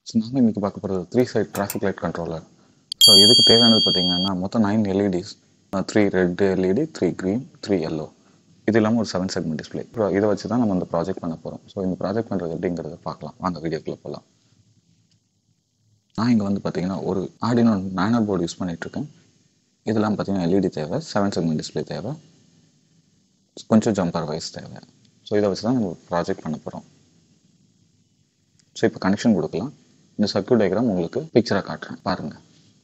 So நாங்கள் இன்றைக்கி பார்க்க போகிறது 3 side traffic light controller. So இதுக்கு தேவையானது பார்த்தீங்கன்னா மொத்தம் 9 LEDs, 3 red LED, 3 green, 3 yellow. இது இல்லாமல் ஒரு 7 செக்மெண்ட் டிஸ்பிளே. இப்போ இதை வச்சு தான் நம்ம இந்த ப்ராஜெக்ட் பண்ண போகிறோம். ஸோ இந்த ப்ராஜெக்ட் பண்ணுறது எப்படிங்கிறத பார்க்கலாம். வாங்க வீடியோக்குள்ளே போகலாம். நான் இங்கே வந்து பார்த்தீங்கன்னா ஒரு Arduino நானோ போர்டு யூஸ் பண்ணிகிட்ருக்கேன். இதெல்லாம் பார்த்தீங்கன்னா LED தேவை, 7 செக்மெண்ட் டிஸ்பிளே தேவை, கொஞ்சம் ஜம்பர் வைஸ் தேவை. ஸோ இதை வச்சு தான் நம்ம ப்ராஜெக்ட் பண்ண போகிறோம். ஸோ இப்போ கனெக்ஷன் கொடுக்கலாம். இந்த சர்க்யூட் டயக்ராம் உங்களுக்கு பிக்சராக காட்டுறேன் பாருங்கள்.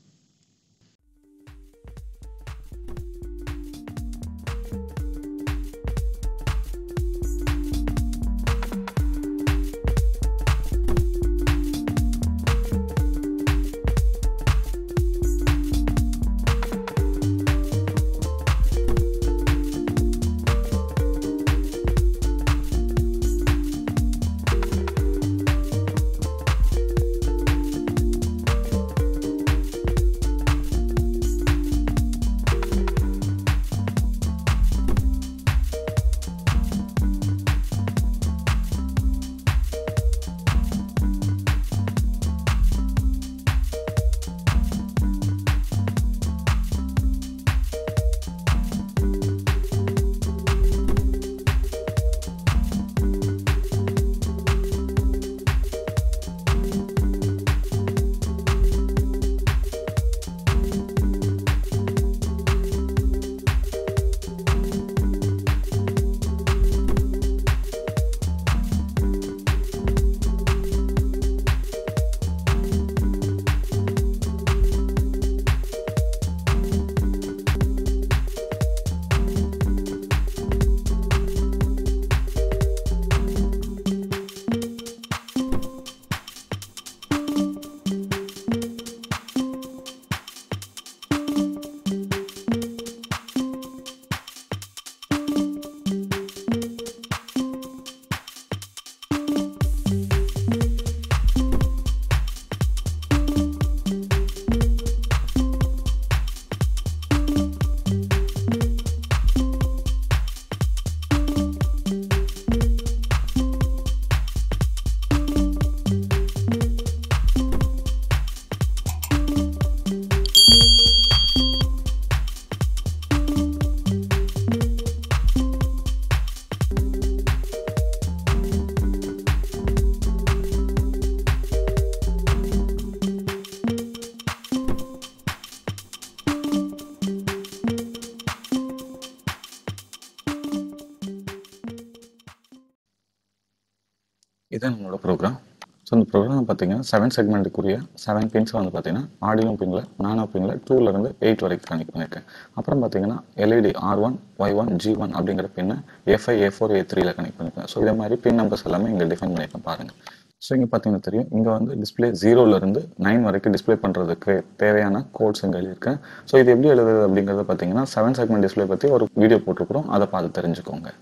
இதுதான் நம்மளோட ப்ரோக்ராம். ஸோ இந்த ப்ரோக்ராம் பார்த்தீங்கன்னா 7 செக்மெண்ட்டுக்குரிய 7 பின்ஸ் வந்து பார்த்தீங்கன்னா ஆர்டினோ பின்னில், நானோ பின்னில் 2லேருந்து 8 வரைக்கும் கனெக்ட் பண்ணியிருக்கேன். அப்புறம் பார்த்தீங்கன்னா LED R1, Y1, G1 அப்படிங்கிற பின்னை A5, A4, A3ல கனெக்ட் பண்ணியிருக்கேன். ஸோ இதே மாதிரி பின் நம்பர்ஸ் எல்லாமே இங்கே டிஃபைன் பண்ணியிருக்கேன் பாருங்கள். ஸோ இங்கே பார்த்தீங்கன்னா தெரியும், இங்கே வந்து டிஸ்பிளே 0லேருந்து 9 வரைக்கும் டிஸ்பிளே பண்ணுறதுக்கு தேவையான கோட்ஸ் இங்கே எழுதியிருக்கேன். ஸோ இது எப்படி எழுதுறது அப்படிங்கிறத பார்த்தீங்கன்னா 7 செக்மெண்ட் டிஸ்பிளே பற்றி ஒரு வீடியோ போட்டிருக்கிறோம், அதை பார்த்து தெரிஞ்சுக்கோங்க.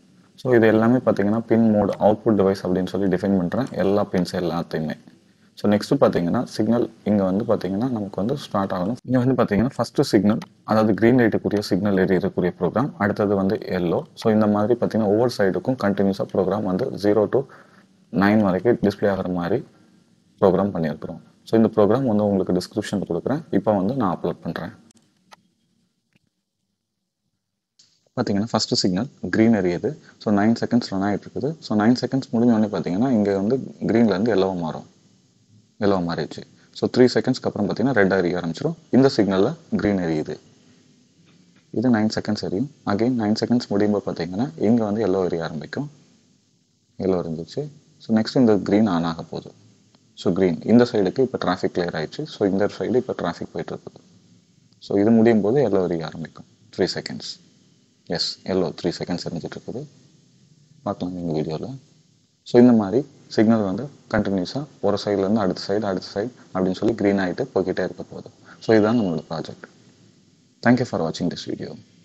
ஸோ இது எல்லாமே பார்த்தீங்கன்னா பின் மோட் அவுட்புட் டிவைஸ் அப்படின்னு சொல்லி டிஃபைன் பண்ணுறேன், எல்லா பின்ஸ் எல்லாத்தையுமே. ஸோ நெக்ஸ்ட்டு பார்த்தீங்கன்னா சிக்னல் இங்கே வந்து பார்த்தீங்கன்னா நமக்கு வந்து ஸ்டார்ட் ஆகணும். இங்கே வந்து பார்த்தீங்கன்னா ஃபஸ்ட்டு சிக்னல், அதாவது க்ரீன் லைட்டுக்குரிய சிக்னல் எரியக்கூடிய ப்ரோக்ராம், அடுத்தது வந்து எல்லோ. ஸோ இந்த மாதிரி பார்த்தீங்கன்னா ஒவ்வொரு சைடுக்கும் கண்டினியூஸாக ப்ரோக்ராம் வந்து 0 to 9 வரைக்கும் டிஸ்பிளே ஆகிற மாதிரி ப்ரோக்ராம் பண்ணியிருக்கிறோம். ஸோ இந்த ப்ரோக்ராம் வந்து உங்களுக்கு டிஸ்கிரிப்ஷனில் கொடுக்குறேன், இப்போ வந்து நான் அப்லோட் பண்ணுறேன். பார்த்தீங்கன்னா ஃபஸ்ட்டு சிக்னல் க்ரீன் எரியுது. ஸோ 9 செகண்ட்ஸ் ரன் ஆகிட்டு இருக்குது. ஸோ 9 செகண்ட்ஸ் முடிஞ்சோடனே பார்த்தீங்கன்னா இங்கே வந்து க்ரீன்லேருந்து எல்லோவாக மாறும், எல்லோவாக மாறிடுச்சு. ஸோ 3 செகண்ட்ஸ்க்கு அப்புறம் பார்த்தீங்கன்னா ரெட்டாக எரிய ஆரம்பிச்சிடும். இந்த சிக்னலில் க்ரீன் எரியுது. இது 9 செகண்ட்ஸ் எரியும். அகெயின் 9 செகண்ட்ஸ் முடியும்போது பார்த்தீங்கன்னா இங்கே வந்து எல்லோ எரிய ஆரம்பிக்கும், எல்லோ இருந்துச்சு. ஸோ நெக்ஸ்ட் இந்த க்ரீன் ஆன் ஆக போகுது. ஸோ க்ரீன் இந்த சைடுக்கு இப்போ டிராஃபிக் கிளியர் ஆயிடுச்சு. ஸோ இந்த சைடு இப்போ டிராஃபிக் போயிட்டு இருக்குது. ஸோ இது முடியும் போது எல்லோ எரிய ஆரம்பிக்கும். 3 செகண்ட்ஸ். எஸ், எல்லோ 3 செகண்ட்ஸ் எரிஞ்சிட்டு இருக்குது, பார்க்கலாம் நீங்கள் வீடியோவில். ஸோ இந்த மாதிரி சிக்னல் வந்து கண்டினியூஸாக ஒரு சைட்லேருந்து அடுத்த சைடு அப்படின்னு சொல்லி க்ரீன் ஆகிட்டு போய்கிட்டே இருக்க போகுது. ஸோ இதுதான் நம்மளோட ப்ராஜெக்ட். தேங்க்யூ ஃபார் வாட்சிங் திஸ் வீடியோ.